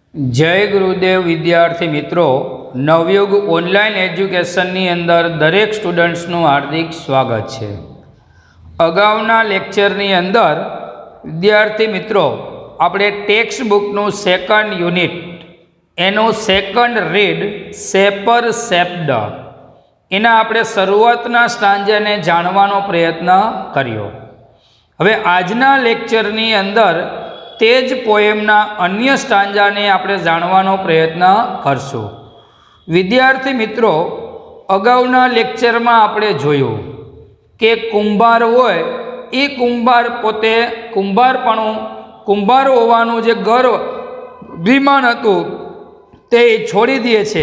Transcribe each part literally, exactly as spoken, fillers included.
जय गुरुदेव विद्यार्थी मित्रों, नवयुग ऑनलाइन एज्युकेशननी अंदर दरेक स्टूडंट्सનું हार्दिक स्वागत है। अगाउना लेक्चरनी अंदर विद्यार्थी मित्रों આપણે ટેક્સ્ટ બુકનું સેકન્ડ યુનિટ એનો સેકન્ડ રીડ સેપર શેપ્ડ એના આપણે શરૂઆતના સ્ટાન્જાને જાણવાનો પ્રયત્ન કર્યો। હવે આજના લેક્ચરની અંદર તે જ પોએમના અન્ય સ્ટાન્જાને આપણે જાણવાનો પ્રયત્ન કરશું। વિદ્યાર્થી મિત્રો, અગાઉના લેક્ચરમાં આપણે જોયું કે કુંભાર હોય એ કુંભાર પોતે કુંભારપણું કુંભાર હોવાનું જે ગર્વ અભિમાન હતું તે છોડી દે છે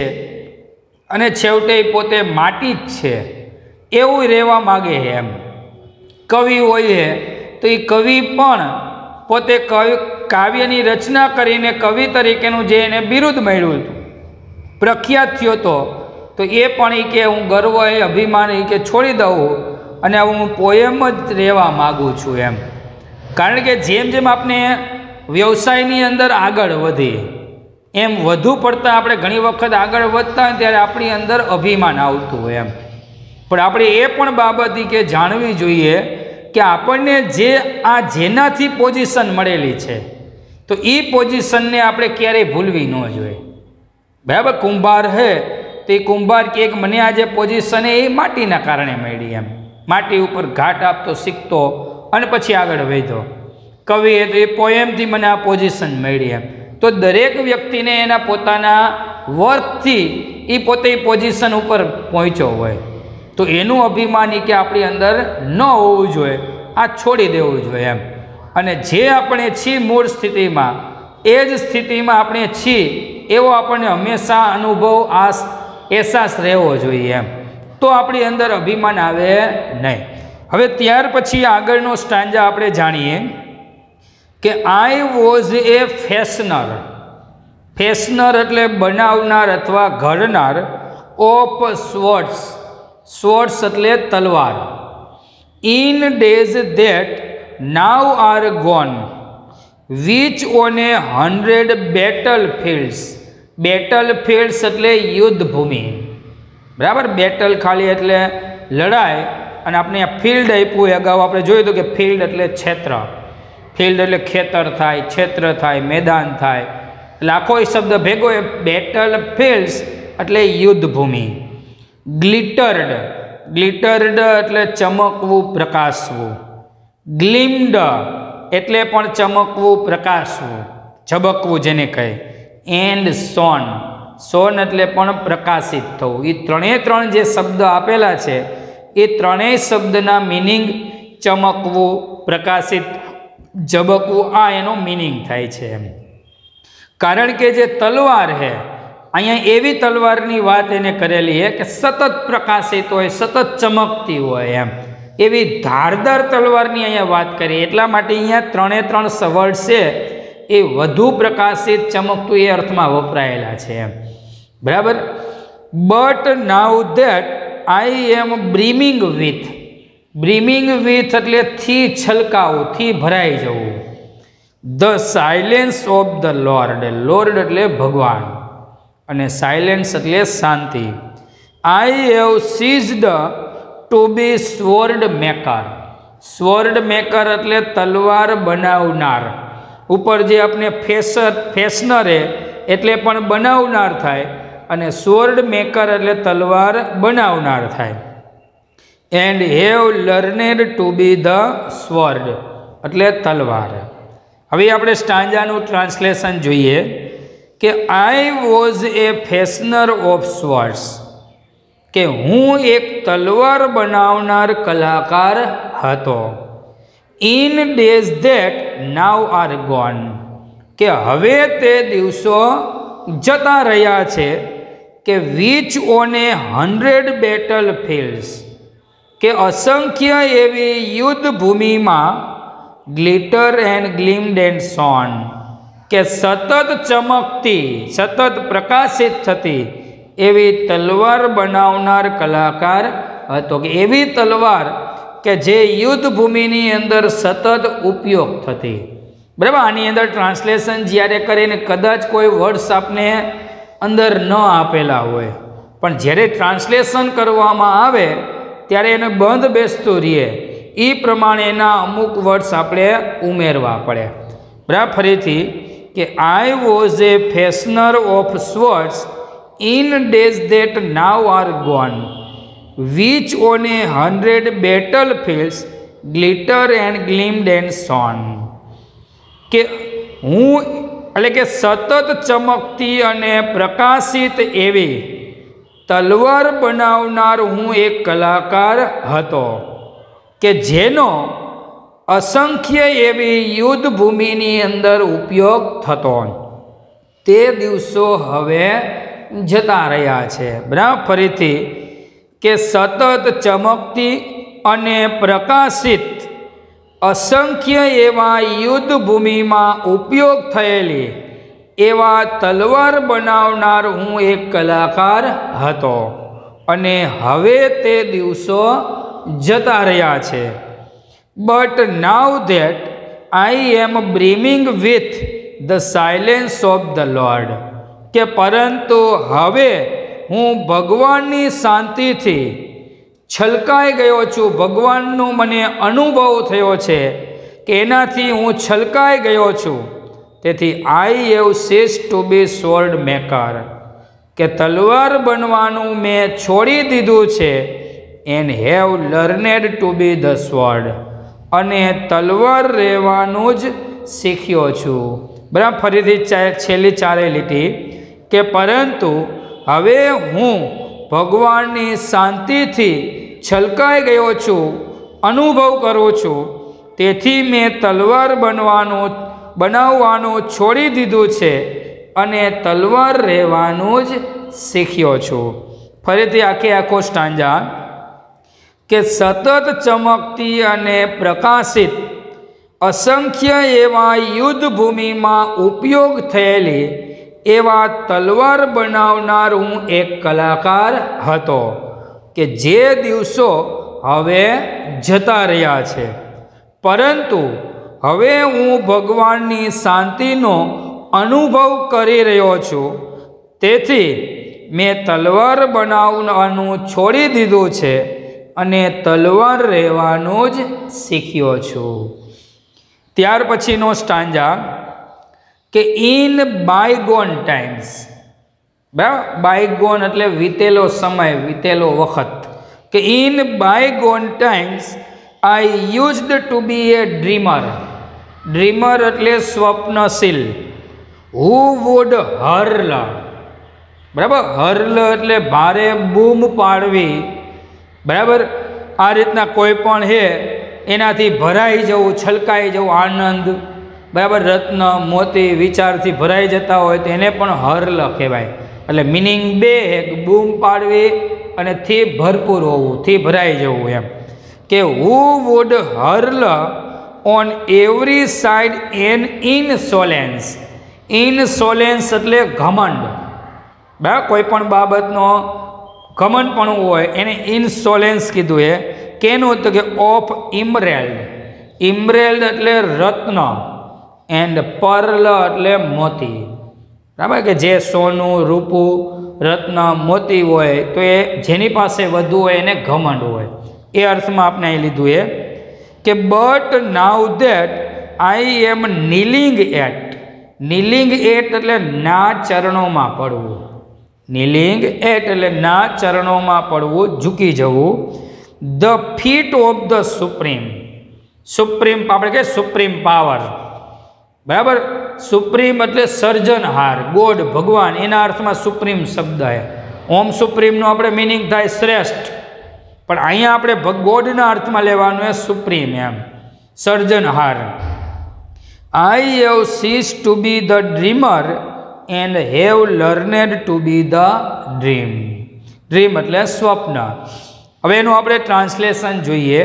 અને છેવટે પોતે માટી જ છે એવું રહેવા માગે છે। એમ કવિ હોય તો એ કવિ પણ પોતે કવિ કાવ્યની રચના કરીને કવિ તરીકેનું જે એને બિરુદ મળ્યું હતું, પ્રખ્યાત થયો હતો, તો એ પણ એ કે હું ગર્વ એ અભિમાન એ કે છોડી દઉં અને હું પોએમ જ રહેવા માગું છું। એમ કારણ કે જેમ જેમ આપણે વ્યવસાયની અંદર આગળ વધીએ એમ વધુ પડતા આપણે ઘણી વખત આગળ વધતા હોય ત્યારે આપણી અંદર અભિમાન આવતું હોય એમ, પણ આપણે એ પણ બાબત કે જાણવી જોઈએ કે આપણને જે આ જેનાથી પોઝિશન મળેલી છે તો એ પોઝિશનને આપણે ક્યારેય ભૂલવી ન જોઈએ। બરાબર, કુંભાર હે તો એ કુંભાર કે મને આ જે પોઝિશન એ માટીના કારણે મળી, એમ માટી ઉપર ઘાટ આપતો શીખતો અને પછી આગળ વધ્યો। કવિ એ તો એ પોએમથી મને આ પોઝિશન મળી। એમ તો દરેક વ્યક્તિને એના પોતાના વર્કથી એ પોતે પોઝિશન ઉપર પહોંચ્યો હોય તો એનું અભિમાન કે આપણી અંદર ન હોવું જોઈએ, આ છોડી દેવું જોઈએ એમ। અને જે આપણે છીએ મૂળ સ્થિતિમાં એ જ સ્થિતિમાં આપણે છીએ એવો આપણને હંમેશા અનુભવ આ અહેસાસ રહેવો જોઈએ એમ, તો આપણી અંદર અભિમાન આવે નહીં। હવે ત્યાર પછી આગળનો સ્ટાન્જા આપણે જાણીએ કે I was a fashioner. Fashioner એટલે બનાવનાર અથવા ઘડનાર ઓફ સ્વોર્ડ્સ। સ્વોર્ડ્સ એટલે તલવાર। In days that now are gone which on a hundred battle fields. Battle fields એટલે યુદ્ધ ભૂમિ, બરાબર। બેટલ ખાલી એટલે લડાઈ અને આપણે આ ફિલ્ડ આપ્યું, અગાઉ આપણે જોયું હતું કે ફિલ્ડ એટલે ક્ષેત્ર, ફિલ્ડ એટલે ખેતર થાય, ક્ષેત્ર થાય, મેદાન થાય, એટલે આખો એ શબ્દ ભેગો એ બેટલ ફિલ્ડ્સ એટલે યુદ્ધ ભૂમિ। ગ્લિટર્ડ, ગ્લિટર્ડ એટલે ચમકવું, પ્રકાશવું। ગ્લિમ્ડ એટલે પણ ચમકવું, પ્રકાશવું, ઝબકવું જેને કહે। એન્ડ સોન, સોન એટલે પણ પ્રકાશિત થવું। એ ત્રણે ત્રણ જે શબ્દ આપેલા છે એ ત્રણેય શબ્દના મિનિંગ ચમકવું, પ્રકાશિત, ઝબકવું, આ એનો મિનિંગ થાય છે એમ। કારણ કે જે તલવાર છે અહીંયા એવી તલવારની વાત એને કરેલી છે કે સતત પ્રકાશિત હોય, સતત ચમકતી હોય એમ, એવી ધારદાર તલવારની અહીંયા વાત કરી। એટલા માટે અહીંયા ત્રણે ત્રણ વર્ડ છે એ વધુ પ્રકાશિત, ચમકતું એ અર્થમાં વપરાયેલા છે એમ, બરાબર। But now that I am brimming with. Brimming with એટલે થી છલકાવું, થી ભરાઈ જવું। The silence of the lord, lord એટલે ભગવાન અને સાયલેન્સ એટલે શાંતિ। I have ceased to be sword maker. Sword maker એટલે તલવાર બનાવનાર, ઉપર જે આપણે ફેશર ફેશનર એટલે પણ બનાવનાર થાય અને સ્વોર્ડ મેકર એટલે તલવાર બનાવનાર થાય। And have learned to be the sword એટલે તલવાર। હવે આપણે સ્ટાન્જાનું ટ્રાન્સલેશન જોઈએ કે I was a fashioner of swords, કે હું એક તલવાર બનાવનાર કલાકાર હતો। In days that now are gone, કે હવે તે દિવસો જતા રહ્યા છે, કે which on a hundred battle fields, કે અસંખ્ય એવી યુદ્ધ ભૂમિમાં glitter and gleamed and shone, કે સતત ચમકતી, સતત પ્રકાશિત થતી એવી તલવાર બનાવનાર કલાકાર હતો, કે એવી તલવાર કે જે યુદ્ધ ભૂમિની અંદર સતત ઉપયોગ થતી। बराबर। आनी अंदर ट्रांसलेशन ज्यारे करे ने कदाच कोई वर्ड्स आपने अंदर न आपेला होय पण ज्यारे ट्रांसलेशन करवामां आवे त्यारे एने बंध बेसतुं रहे ई प्रमाणेना अमुक वर्ड्स आपणे उमेरवा पड़े। बराबर। फरीथी कि I was a fashioner of swords in days that now are gone which on a hundred battle fields glitter and gleamed and shone. के हूँ एटले के सतत चमकती अने प्रकाशित एवी तलवार बनावनार हूँ एक कलाकार हतो के जेनो असंख्य एवी युद्ध भूमिनी अंदर उपयोग थतो। ते दिवसो हवे जता रह्या छे। बराबर। फरीथी के सतत चमकती अने प्रकाशित असंख्य एवा युद्ध भूमि में उपयोग थयेली एवा तलवार बनावनार हूँ एक कलाकार हतो अने हवे ते दिवसो जता रह्या छे। But now that I am brimming with the silence of the lord. के परंतु हवे हूँ भगवाननी शांति थी छलकाई गयो छूँ। भगवाननो मने अनुभव थयो छे के एनाथी हूँ छलकाई गयो छूँ। तेथी I have ceased to be sword maker के तलवार बनवानुं मैं छोड़ी दीधुं छे and have learned to be the sword अने तलवार रहेवानुं ज शीख्यो छूं। बराबर। फरीथी छेल्ली चारे लीटी के परंतु हवे हूँ भगवाननी शांतिथी छलकाई गयो छूं अनुभव करूँ छूं तेथी मैं तलवार बनवानुं बनाववानुं छोड़ी दीधुं छे अने तलवार रहेवानुं ज शीख्यो छूं। फरीथी आखे आखो स्टांजा के सतत चमकती अने प्रकाशित असंख्य एवा युद्ध भूमि में उपयोग थयेली एवा तलवार बनावनार हूँ एक कलाकार हतो के जे दिवसो हवे जता रह्या छे परंतु हवे हूँ भगवाननी शांतिनो अनुभव करी रह्यो छूं तेथी मैं तलवार बनाववानुं छोड़ी दीधुं छे अने तलवार रहेवानुं ज शीख्यो छूं। त्यार पछीनो स्टांजा के इन बायगोन टाइम्स। बराबर। बायगोन एटले वीतेलो समय वीतेलो वखत के in bygone times I used to be a dreamer. Dreamer एटले स्वप्नशील हू वुड हर्ल। बराबर। हर्ल एटले भारे बूम पाड़वी। बराबर। आ रीतना कोई पण है एनाथी भराई जवुं छलकाई जवुं आनंद। बराबर। रत्न मोती विचारथी भराई जता होय तो एने पण हर्ल कहेवाय। एटले मीनिंग बे एक बूम पाड़वी अने थी भरपूर होवुं थी भराई जवुं एम के who would hurl on every side an insolence. Insolence एटले घमंड। बराबर। कोईपण बाबतनो घमंडपणुं होय एने इनसोलेंस कीधुं है केनुं तो के ऑफ इमरेल्ड। इमरेल्ड एटले रत्न एंड पर्ल एटले मोती। बराबर के जे सोनू रूपू रत्न मोती होय तो ए जेनी पासे वधु होय एने घमंड होय ए अर्थ में आपने अहीं लीधुं है कि but now that I am kneeling at. Kneeling at एटले ना चरणों में पड़वुं। नीलिंग एट एटले ना चरणों में पड़वुं झूकी जवुं। The feet of the supreme. Supreme आपणे कहीए सुप्रीम पावर। बराबर। सुप्रीम एटले सर्जनहार गॉड भगवान एना अर्थ में सुप्रीम शब्द है। ओम सुप्रीम नो आपणे मीनिंग थाय श्रेष्ठ पण अहींया आपणे गॉडना अर्थ में लेवानुं है सुप्रीम एम सर्जनहार। I have ceased to be the dreamer and have learned to be the dream. Dream एटले स्वप्न। हवे एनुं आपणे ट्रांसलेशन जोईए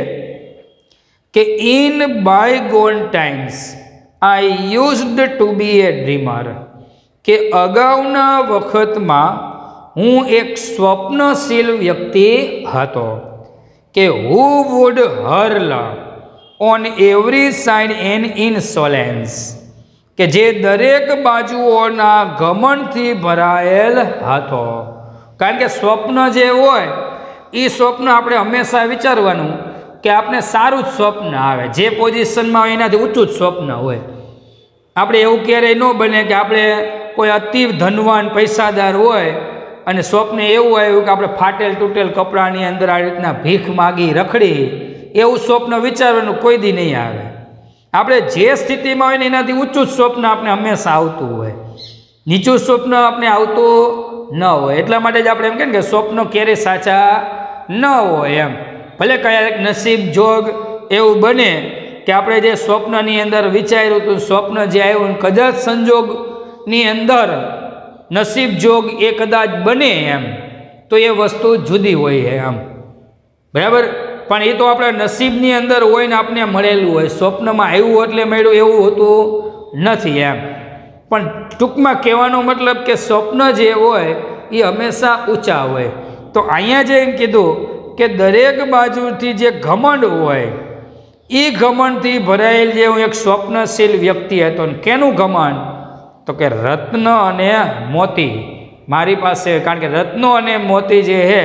के in bygone times I used to be a dreamer के अगाउना वखत में हूँ एक स्वप्नशील व्यक्ति हतो के who would hurl on every side an insolence. કે જે દરેક બાજુઓના ઘમંડથી ભરાયેલ હતો. કારણ કે સ્વપ્ન જે હોય એ સ્વપ્ન આપણે હંમેશા વિચારવાનું કે આપણે સારું જ સ્વપ્ન આવે, જે પોઝિશનમાં હોય એનાથી ઊંચું જ સ્વપ્ન હોય. આપણે એવું ક્યારેય ન બને કે આપણે કોઈ અતિ ધનવાન પૈસાદાર હોય અને સ્વપ્ન એવું આવ્યું કે આપણે ફાટેલ તૂટેલ કપડાની અંદર આ રીતના ભીખ માગી રખડી, એવું સ્વપ્ન વિચારવાનું કોઈ દી નહીં આવે. આપણે જે સ્થિતિમાં હોય ને એનાથી ઊંચું જ સ્વપ્ન આપણે હંમેશા આવતું હોય, નીચું સ્વપ્ન આપણે આવતું ન હોય. એટલા માટે જ આપણે એમ કહીએ કે સ્વપ્નો ક્યારેય સાચા ન હોય એમ. ભલે ક્યારેક નસીબ જોગ એવું બને કે આપણે જે સ્વપ્નની અંદર વિચાર્યું હતું, સ્વપ્ન જે આવ્યું કદાચ સંજોગની અંદર નસીબ જોગ એ કદાચ બને એમ, તો એ વસ્તુ જુદી હોય એમ, બરાબર. પણ એ તો આપણા નસીબની અંદર હોય ને આપણે મળેલું હોય, સ્વપ્નમાં આવ્યું એટલે મળ્યું એવું હોતું નથી એમ. પણ ટૂંકમાં કહેવાનો મતલબ કે સ્વપ્ન જે હોય એ હંમેશા ઊંચા હોય. તો અહીંયા જે એમ કીધું કે દરેક બાજુથી જે ઘમંડ હોય એ ઘમંડથી ભરાયેલ જે હું એક સ્વપ્નશીલ વ્યક્તિ હતો. કેનું ઘમંડ? તો કે રત્ન અને મોતી મારી પાસે, કારણ કે રત્નો અને મોતી જે છે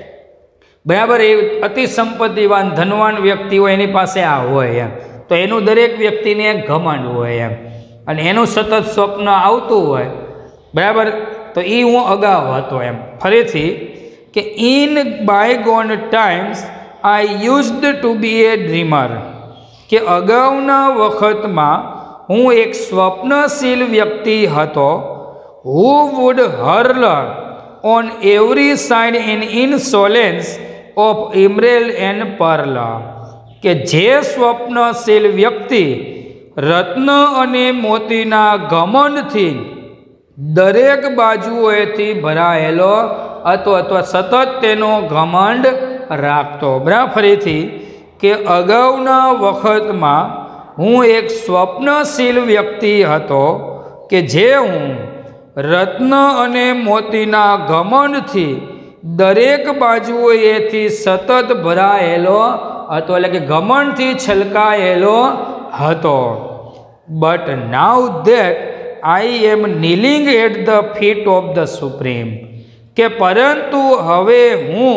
બરાબર એ અતિ સંપત્તિવાન ધનવાન વ્યક્તિ હોય એની પાસે આ હોય એમ. તો એનું દરેક વ્યક્તિને એક ઘમંડ હોય એમ, અને એનું સતત સ્વપ્ન આવતું હોય, બરાબર. તો એ હું અગાઉ હતો એમ. ફરીથી કે in bygone times I used to be a dreamer, કે અગાઉના વખતમાં હું એક સ્વપ્નશીલ વ્યક્તિ હતો. Who would hurl on every side in insolence of emerald and pearl, કે જે સ્વપ્નશીલ વ્યક્તિ રત્ન અને મોતીના ઘમંડથી દરેક બાજુએથી ભરાયેલો હતો અથવા સતત તેનો ઘમંડ રાખતો. બરાબર. ફરીથી કે અગાઉના વખતમાં હું એક સ્વપ્નશીલ વ્યક્તિ હતો કે જે હું રત્ન અને મોતીના ઘમંડથી દરેક બાજુએથી સતત ભરાયેલો હતો, એટલે કે ઘમંડથી છલકાયેલો હતો. But now that I am kneeling at the feet of the supreme, કે પરંતુ હવે હું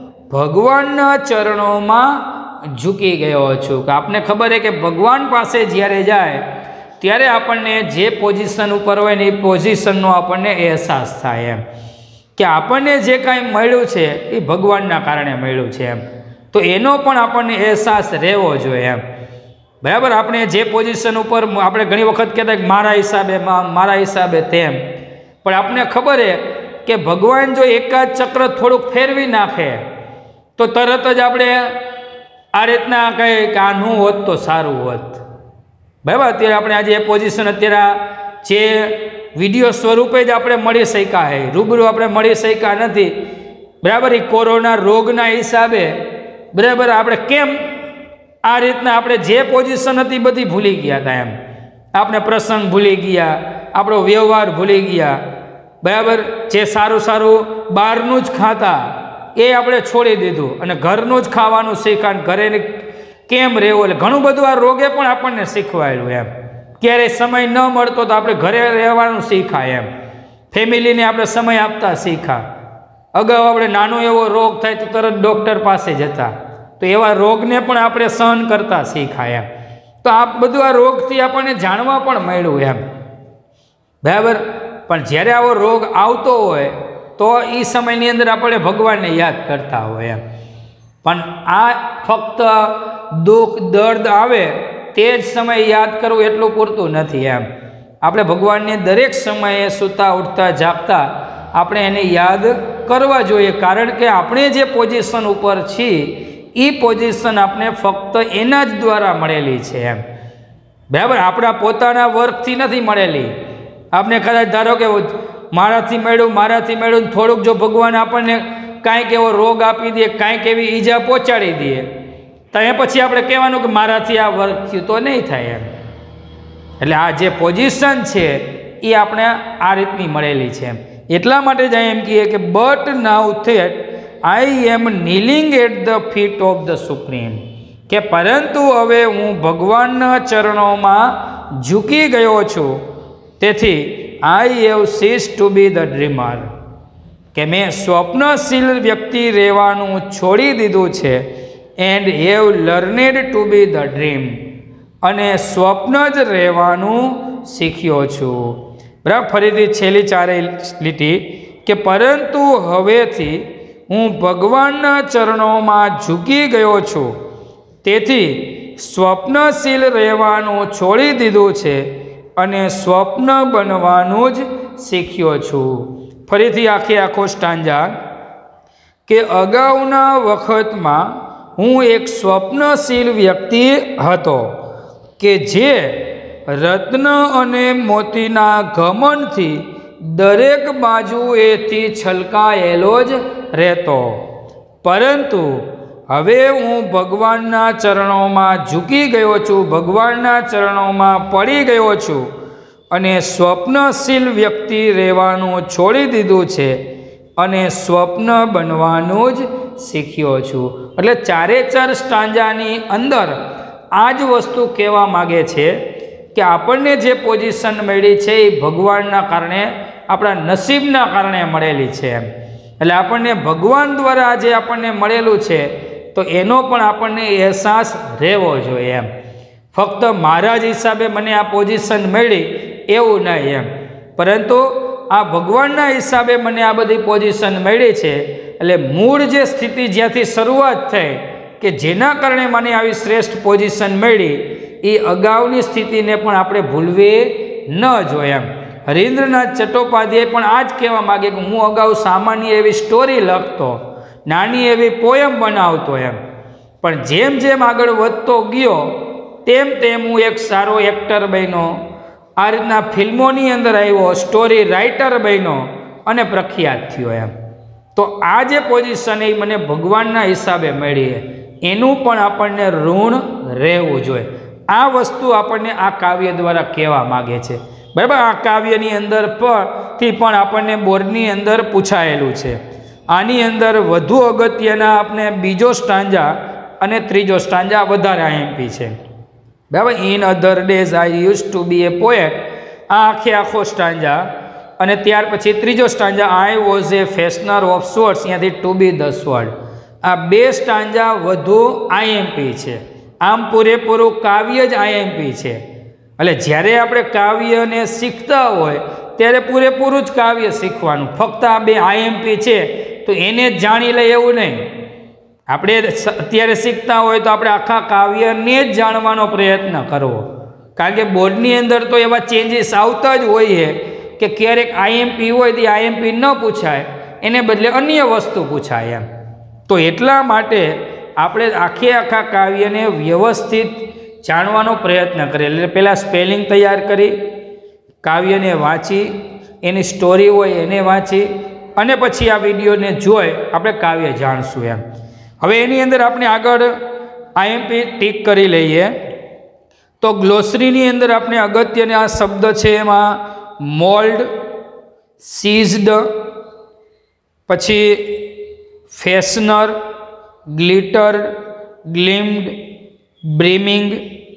ભગવાનના ચરણોમાં ઝૂકી ગયો છું. કે આપને ખબર છે કે ભગવાન પાસે જ્યારે જાય ત્યારે આપણને જે પોઝિશન ઉપર હોય ને એ પોઝિશનનો આપણને અહેસાસ થાય એમ, કે આપણને જે કાંઈ મળ્યું છે એ ભગવાનના કારણે મળ્યું છે એમ. તો એનો પણ આપણને અહેસાસ રહેવો જોઈએ એમ, બરાબર. આપણે જે પોઝિશન ઉપર આપણે ઘણી વખત કહેતા કે મારા હિસાબે મારા હિસાબે તેમ, પણ આપણને ખબર છે કે ભગવાન જો એકાદ ચક્ર થોડુંક ફેરવી નાખે તો તરત જ આપણે આ રીતના કહે કે આ ન હોત તો સારું હોત, બરાબર. અત્યારે આપણે આજે એ પોઝિશન અત્યારે જે વિડીયો સ્વરૂપે જ આપણે મળી શક્યા છે, રૂબરૂ આપણે મળી શક્યા નથી, બરાબર. એ કોરોના રોગના હિસાબે, બરાબર, આપણે કેમ આ રીતના આપણે જે પોઝિશન હતી બધી ભૂલી ગયા હતા એમ. આપણે પ્રસંગ ભૂલી ગયા, આપણો વ્યવહાર ભૂલી ગયા, બરાબર. જે સારું સારું બહારનું જ ખાતા એ આપણે છોડી દીધું અને ઘરનું જ ખાવાનું શીખ્યા, ઘરે કેમ રહેવું. એટલે ઘણું બધું આ રોગે પણ આપણને શીખવાયેલું એમ. ક્યારેય સમય ન મળતો તો આપણે ઘરે રહેવાનું શીખાય એમ, ફેમિલીને આપણે સમય આપતા શીખા. અગાઉ આપણે નાનો એવો રોગ થાય તો તરત ડૉક્ટર પાસે જતા, તો એવા રોગને પણ આપણે સહન કરતા શીખાય એમ. તો આ બધું આ રોગથી આપણને જાણવા પણ મળ્યું એમ, બરાબર. પણ જ્યારે આવો રોગ આવતો હોય તો એ સમયની અંદર આપણે ભગવાનને યાદ કરતા હોય એમ. પણ આ ફક્ત દુઃખ દર્દ આવે તે જ સમયે યાદ કરવું એટલું પૂરતું નથી એમ. આપણે ભગવાનને દરેક સમયે સૂતા ઉઠતા જાગતા આપણે એને યાદ કરવા જોઈએ, કારણ કે આપણે જે પોઝિશન ઉપર છીએ એ પોઝિશન આપણે ફક્ત એના જ દ્વારા મળેલી છે એમ, બરાબર. આપણા પોતાના વર્કથી નથી મળેલી. આપણે કદાચ ધારો કે મારાથી મળ્યું મારાથી મળ્યું થોડુંક જો ભગવાન આપણને કાંઈક એવો રોગ આપી દે, કાંઈક એવી ઈજા પહોંચાડી દે, તો એ પછી આપણે કહેવાનું કે મારાથી આ વર્ક થયું તો નહીં થાય એમ. એટલે આ જે પોઝિશન છે એ આપણે આ રીતની મળેલી છે એમ. એટલા માટે જ એમ કહીએ કે but now that I am kneeling at the feet of the supreme, કે પરંતુ હવે હું ભગવાનના ચરણોમાં ઝૂકી ગયો છું, તેથી I have ceased to be the dreamer, કે મેં સ્વપ્નશીલ વ્યક્તિ રહેવાનું છોડી દીધું છે. And have learned to be the dream, અને સ્વપ્ન જ રહેવાનું શીખ્યો છું. બરાબર. ફરીથી છેલ્લી ચારેય લીટી કે પરંતુ હવેથી હું ભગવાનના ચરણોમાં ઝૂકી ગયો છું, તેથી સ્વપ્નશીલ રહેવાનું છોડી દીધું છે અને સ્વપ્ન બનવાનું જ શીખ્યો છું. ફરીથી આખે આખો સ્ટાન્જા કે અગાઉના વખતમાં હું એક સ્વપ્નશીલ વ્યક્તિ હતો કે જે રત્ન અને મોતીના ઘમંડથી દરેક બાજુએથી છલકાયેલો જ રહેતો, પરંતુ હવે હું ભગવાનના ચરણોમાં ઝૂકી ગયો છું, ભગવાનના ચરણોમાં પડી ગયો છું અને સ્વપ્નશીલ વ્યક્તિ રહેવાનું છોડી દીધું છે અને સ્વપ્ન બનવાનું જ શીખ્યો છું. એટલે ચારે ચાર સ્ટાન્જાની અંદર આ જ વસ્તુ કહેવા માગે છે કે આપણને જે પોઝિશન મળી છે એ ભગવાનના કારણે, આપણા નસીબના કારણે મળેલી છે એમ. એટલે આપણને ભગવાન દ્વારા જે આપણને મળેલું છે તો એનો પણ આપણને અહેસાસ રહેવો જોઈએ એમ. ફક્ત મારા જ હિસાબે મને આ પોઝિશન મળી એવું નહીં એમ, પરંતુ આ ભગવાનના હિસાબે મને આ બધી પોઝિશન મળી છે. એટલે મૂળ જે સ્થિતિ જ્યાંથી શરૂઆત થઈ કે જેના કારણે મને આવી શ્રેષ્ઠ પોઝિશન મળી, એ અગાઉની સ્થિતિને પણ આપણે ભૂલવી ન જોઈએ એમ. હરીન્દ્રનાથ ચટ્ટોપાધ્યાય પણ આ જ કહેવા માગે કે હું અગાઉ સામાન્ય એવી સ્ટોરી લખતો, નાની એવી પોયમ બનાવતો એમ, પણ જેમ જેમ આગળ વધતો ગયો તેમ તેમ હું એક સારો એક્ટર બન્યો, આ રીતના ફિલ્મોની અંદર આવ્યો, સ્ટોરી રાઇટર બન્યો અને પ્રખ્યાત થયો એમ. તો આ જે પોઝિશન એ મને ભગવાનના હિસાબે મળી, એનું પણ આપણને ઋણ રહેવું જોઈએ. આ વસ્તુ આપણને આ કાવ્ય દ્વારા કહેવા માગે છે. બરાબર. આ કાવ્યની અંદર પરથી પણ આપણને બોર્ડની અંદર પૂછાયેલું છે. આની અંદર વધુ અગત્યના આપણે બીજો સ્ટાન્જા અને ત્રીજો સ્ટાન્જા વધારે આઈએમપી છે. બરાબર. In other days I use to be a poet, આ આખે આખો સ્ટાન્જા, અને ત્યાર પછી ત્રીજો stanza I was a fashioner of sorts, ત્યાંથી ટુ બી ધ સ્વર્ડ. આ બે સ્ટાન્જા વધુ આઈએમપી છે. આમ પૂરેપૂરું કાવ્ય જ આઈએમપી છે. એટલે જ્યારે આપણે કાવ્યને શીખતા હોય ત્યારે પૂરેપૂરું જ કાવ્ય શીખવાનું. ફક્ત આ બે આઈએમપી છે તો એને જ જાણી લે એવું નહીં. આપણે અત્યારે શીખતા હોય તો આપણે આખા કાવ્યને જ જાણવાનો પ્રયત્ન કરવો, કારણ કે બોર્ડની અંદર તો એવા ચેન્જીસ આવતા જ હોય કે ક્યારેક આઈએમપી હોય તો આઈએમપી ન પૂછાય, એને બદલે અન્ય વસ્તુ પૂછાય એમ. તો એટલા માટે આપણે આખે આખા કાવ્યને વ્યવસ્થિત જાણવાનો પ્રયત્ન કરીએ. એટલે પહેલાં સ્પેલિંગ તૈયાર કરી, કાવ્યને વાંચી, એની સ્ટોરી હોય એને વાંચી, અને પછી આ વિડીયોને જોઈ આપણે કાવ્ય જાણશું એમ. હવે એની અંદર આપણે આગળ આઈએમપી ટીક કરી લઈએ. તો ગ્લોસરીની અંદર આપણે અગત્યના આ શબ્દ છે એમાં મોલ્ડ, સીઝડ, પછી ફેશનર, ગ્લિટર, ગ્લિમ્ડ, બ્રીમિંગ,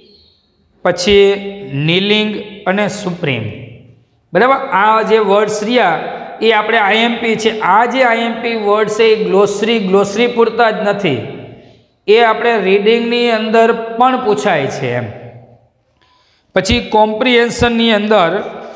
પછી નીલિંગ અને સુપ્રીમ. બરાબર. આ જે વર્ડ્સ રહ્યા એ આપણે આઈએમપી છે. આ જે આઈએમપી વર્ડ છે એ ગ્લોસરી ગ્લોસરી પૂરતા જ નથી, એ આપણે રીડિંગની અંદર પણ પૂછાય છે એમ. પછી કોમ્પ્રિહેન્શનની અંદર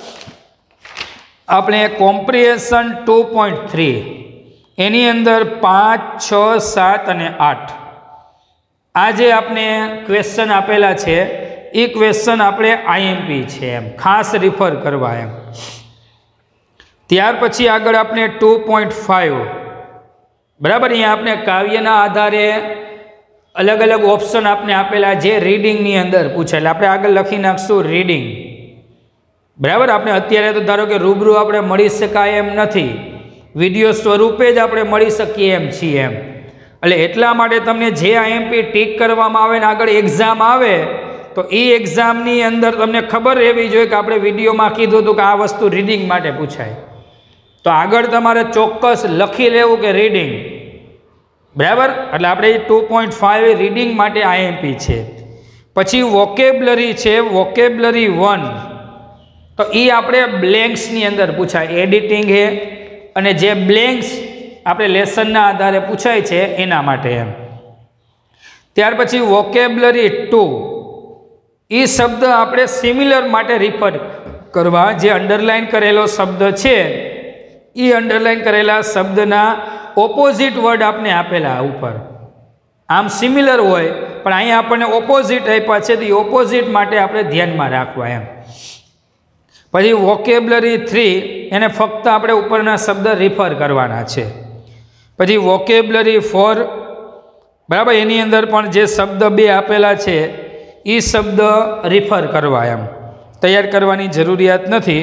આપણે કોમ્પ્રિહેન્શન ટુ પોઈન્ટ થ્રી, એની અંદર પાંચ, છ, સાત અને આઠ આ જે આપણે ક્વેશ્ચન આપેલા છે એ ક્વેશ્ચન આપણે આઈએમપી છે એમ, ખાસ રિફર કરવા એમ. ત્યાર પછી આગળ આપણે ટુ પોઈન્ટ ફાઇવ, બરાબર. અહીંયા આપણે કાવ્યના આધારે અલગ અલગ ઓપ્શન આપણે આપેલા જે રીડિંગની અંદર પૂછાયેલા, આપણે આગળ લખી નાખશું રીડિંગ. બરાબર. આપણે અત્યારે તો ધારો કે રૂબરૂ આપણે મળી શકાય એમ નથી, વિડીયો સ્વરૂપે જ આપણે મળી શકીએ એમ છીએ એમ. એટલે એટલા માટે તમને જે આઈએમપી ટીક કરવામાં આવે ને આગળ એક્ઝામ આવે તો એ એક્ઝામની અંદર તમને ખબર રહેવી જોઈએ કે આપણે વિડીયોમાં કીધું હતું કે આ વસ્તુ રીડિંગ માટે પૂછાય, તો આગળ તમારે ચોક્કસ લખી લેવું કે રીડિંગ. બરાબર. એટલે આપણે ટુ પોઈન્ટ ફાઇવ રીડિંગ માટે આઈએમપી છે. पछी वोकेबलरी छे वोकेबलरी वन तो ये आपणे ब्लेंक्सनी अंदर पूछाय एडिटिंग है अने जे ब्लेंक्स आपणे लेसनना आधारे पूछाय छे एना माटे एम। त्यार पछी वोकेबलरी टू ई शब्द आपणे सिमिलर माटे रिफर करवा जे अंडरलाइन करेलो शब्द छे ई अंडरलाइन करेला शब्दना ओपोजिट वर्ड आपने आपेला ऊपर आम सिमिलर होय पण अहीं आपणे ओपोजिट आप्या छे तो ओपोजिट माटे आपणे ध्यानमां राखवा एम। पछी वोकेबलरी थ्री एने फक्त आपणे उपरना शब्द रिफर करवाना छे। पछी वोकेबलरी फोर बराबर एनी अंदर पण जे शब्द बे आपेला छे ई शब्द रिफर करवा एम तैयार करवानी जरूरियात नथी।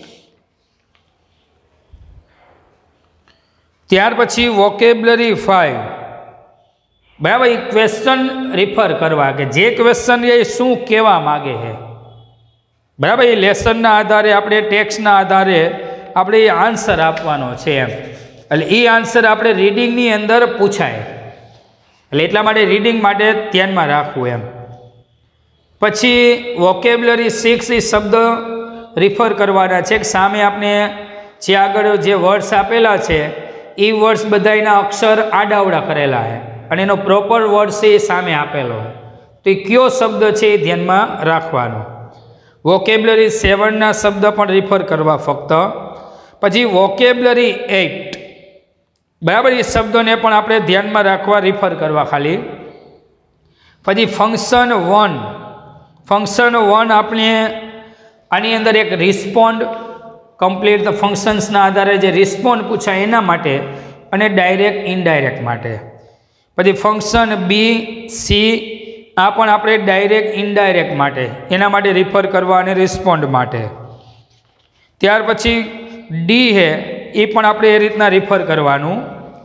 त्यार पछी वोकेबलरी फाइव बराबर एक क्वेश्चन रिफर करवा के जे क्वेश्चन ये शू कहेवा मांगे है बराबर ये लेसन आधारे आपणे टेक्स्टना आधारे आपणे ये आंसर आपवानो छे एम એટલે એ આન્સર આપણે રીડિંગની અંદર પૂછાય એટલે એટલા માટે રીડિંગ માટે ધ્યાનમાં રાખવું એમ। પછી વોકેબ્યુલરી સિક્સ એ શબ્દ રિફર કરવાના છે કે સામે આપણે જે આગળ જે વર્ડ્સ આપેલા છે એ વર્ડ્સ બધાના અક્ષર આડાવડા કરેલા છે અને એનો પ્રોપર વર્ડ છે એ સામે આપેલો તો એ કયો શબ્દ છે એ ધ્યાનમાં રાખવાનો। વોકેબ્યુલરી સેવનના શબ્દ પણ રિફર કરવા ફક્ત। પછી વોકેબ્યુલરી એટ बराबर ये शब्दों ने पण आपणे ध्यान में राखवा रिफर करवा खाली। पछी फंक्शन वन फंक्शन वन आपणे आनी अंदर एक रिस्पोन्ड कम्प्लीट द फंक्शन्स ना आधारे जे रिस्पोन्ड पूछाय एना माटे अने डायरेक्ट इनडायरेक्ट माटे। पछी फंक्शन बी सी आ पण आपणे डायरेक्ट इनडायरेक्ट माटे एना माटे रिफर करवा अने रिस्पोन्ड माटे। त्यार पछी डी है ये पण आपणे ए रीतना रिफर करवानुं।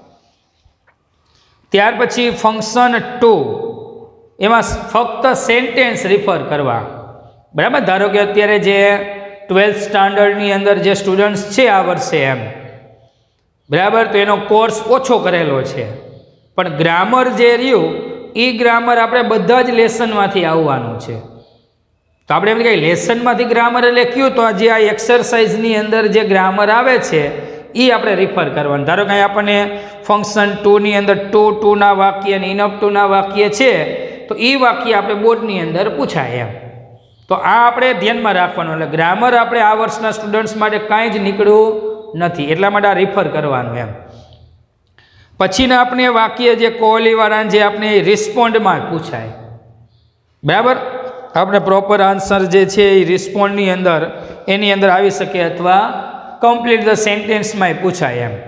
त्यार पछी फंक्शन टू एमां फक्त सेंटेन्स रिफर करवा बराबर। धारो के अत्यारे जे ट्वेल्थ स्टांडर्डनी अंदर जे स्टूडंट्स छे आ वर्षे एम बराबर तो एनो कोर्स ओछो करेलो छे पण ग्रामर जे रह्युं ई ग्रामर आपणे बधा ज लेसनमांथी आववानुं छे तो आपणे एम कहीए लेसनमांथी ग्रामर एटले क्युं तो जे आ एक्सरसाइजनी अंदर जे ग्रामर आवे छे ई आपणे रिफर करवानुं। धारो के आपणे फंक्शन टू नी अंदर टू टू ना वाक्य अने इनफ टू ना वाक्य छे तो ई वाक्य आपणे बोर्डनी अंदर पूछाय एम तो आ आपणे ध्यानमां राखवानुं એટલે ग्रामर आपणे आ वर्षना स्टुडंट्स माटे कांई ज નીકળ્યું નથી એટલા માટે આ રિફર કરવાનું એમ। પછીના આપણે વાક્ય જે કોહલીવાળા જે આપણે રિસ્પોન્ડમાં પૂછાય બરાબર આપણે પ્રોપર આન્સર જે છે એ રિસ્પોન્ડની અંદર એની અંદર આવી શકે અથવા કમ્પ્લીટ ધ સેન્ટેન્સમાં પૂછાય એમ।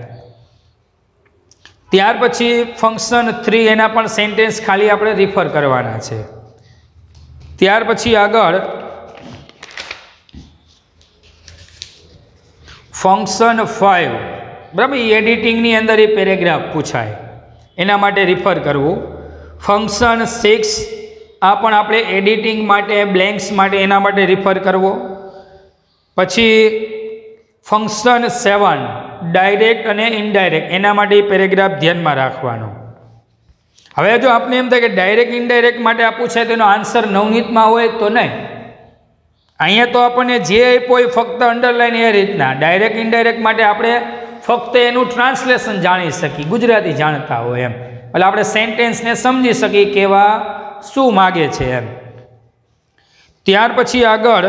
ત્યાર પછી ફંક્શન થ્રી એના પણ સેન્ટેન્સ ખાલી આપણે રિફર કરવાના છે। ત્યાર પછી આગળ ફંક્શન फाइव बराबर एडिटिंगनी अंदर ये पेरेग्राफ पूछाय एना माटे रिफर करवू। फंक्शन सिक्स आ पण आपणे एडिटिंग माटे ब्लेंक्स माटे एना माटे रिफर करवो। पछी फंक्शन सेवन डायरेक्ट अने इनडायरेक्ट एना माटे पेरेग्राफ ध्यान में राखवानो। हवे जो आपने एम थाय के डायरेक्ट इनडायरेक्ट माटे आ पूछाय तेनो आंसर नवनीत में होय तो नहीं अहींया तो आपणे जे आप्यो फक्त अंडरलाइन ए रीतना डायरेक्ट इनडायरेक्ट माटे आपणे फक्त एनु ट्रांसलेशन जाणी सकी गुजराती जाणता हो एम એટલે આપણે સેન્ટેન્સને સમજી સકી કેવા શું માગે છે એમ। ત્યાર પછી આગળ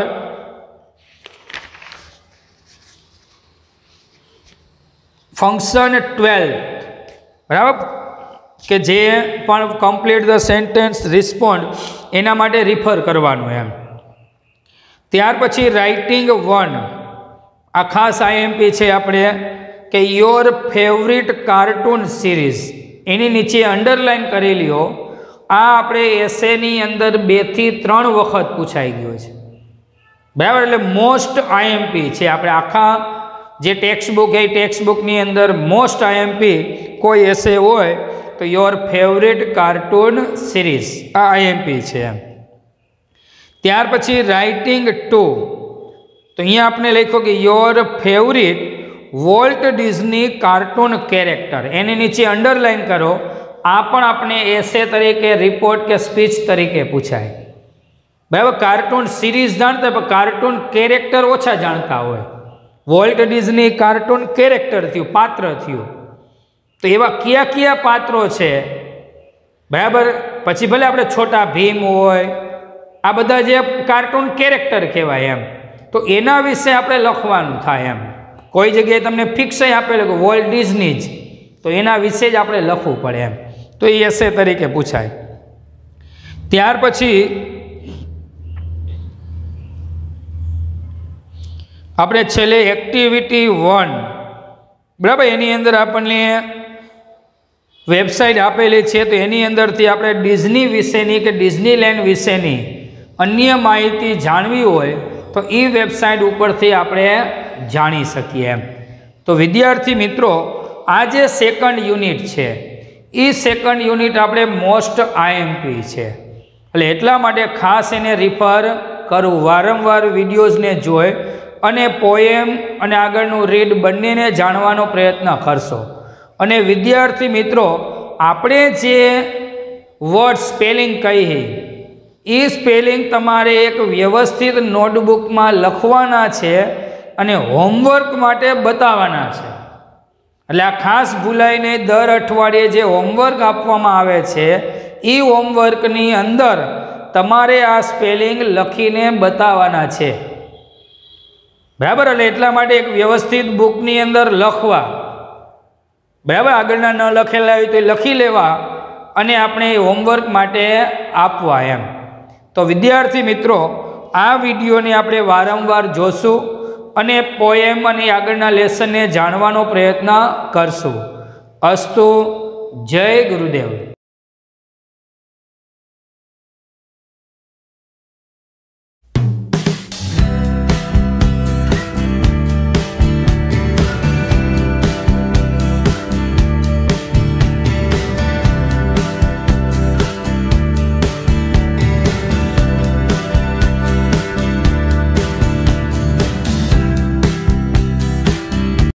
ફંક્શન ટ્વેલ્વ બરાબર કે જે પણ કમ્પ્લીટ ધ સેન્ટેન્સ રિસ્પોન્ડ એના માટે રિફર કરવાનું એમ। ત્યાર પછી રાઇટિંગ વન આ ખાસ આઈએમપી છે આપણે કે યોર फेवरेट कार्टून सीरीज एनी नीचे अंडरलाइन करी लियो आ आपणे एसेनी अंदर बे थी त्रण वखत पूछाई गयो छे बराबर એટલે मोस्ट आईएमपी छे आपणे आखा जे टेक्स्ट बुक है टेक्स्ट बुकनी अंदर मोस्ट आईएमपी कोई एसे होय तो योर फेवरेट कार्टून सीरीज आ आईएमपी छे। त्यार पछी राइटिंग टू तो अहींया आपणे लख्यो कि your favourite Walt Disney cartoon character एनी नीचे अंडरलाइन करो आ पण आपने एसे तरीके रिपोर्ट के स्पीच तरीके पूछाय બરાબર, કાર્ટૂન સિરીઝ જાણતા પણ કાર્ટૂન કેરેક્ટર ઓછા જાણતા હોય. વોલ્ટ ડિઝની કાર્ટૂન કેરેક્ટર થયું, પાત્ર થયું. તો એવા કયા કયા પાત્રો છે, બરાબર. પછી ભલે આપણે છોટા ભીમ હોય, આ બધા જે કાર્ટૂન કેરેક્ટર કહેવાય એમ, તો એના વિશે આપણે લખવાનું થાય એમ. કોઈ જગ્યાએ તમને ફિક્સ આપેલું કે વોલ્ટ ડિઝની જ, તો એના વિશે જ આપણે લખવું પડે એમ. તો એ એસે તરીકે પૂછાય. ત્યાર પછી આપણે છેલ્લે એક્ટિવિટી વન, બરાબર, એની અંદર આપણને વેબસાઇટ આપેલી છે. તો એની અંદરથી આપણે ડિઝની વિશેની કે ડિઝનીલેન્ડ વિશેની અન્ય માહિતી જાણવી હોય તો એ વેબસાઇટ ઉપરથી આપણે જાણી શકીએ એમ. તો વિદ્યાર્થી મિત્રો, આ જે સેકન્ડ યુનિટ છે એ સેકન્ડ યુનિટ આપણે મોસ્ટ આઈએમપી છે, એટલે એટલા માટે ખાસ એને રિફર કરવું, વારંવાર વિડીયોઝને જોઈ અને પોએમ અને આગળનું રીડ બંનેને જાણવાનો પ્રયત્ન કરશો. અને વિદ્યાર્થી મિત્રો, આપણે જે વર્ડ સ્પેલિંગ કહીએ એ સ્પેલિંગ તમારે એક વ્યવસ્થિત નોટબુકમાં લખવાના છે અને હોમવર્ક માટે બતાવવાના છે. એટલે આ ખાસ ભૂલાઈને દર અઠવાડિયે જે હોમવર્ક આપવામાં આવે છે એ હોમવર્કની અંદર તમારે આ સ્પેલિંગ લખીને બતાવવાના છે, બરાબર. એટલે એટલા માટે એક વ્યવસ્થિત બુકની અંદર લખવા, બરાબર. આગળના ન લખેલા હોય તો લખી લેવા અને આપણે હોમવર્ક માટે આપવા એમ. તો વિદ્યાર્થી મિત્રો, આ વિડીયોને આપણે વારંવાર જોશું અને પોએમ અને આગળના લેસનને જાણવાનો પ્રયત્ન કરશું. અસ્તુ. જય ગુરુદેવ.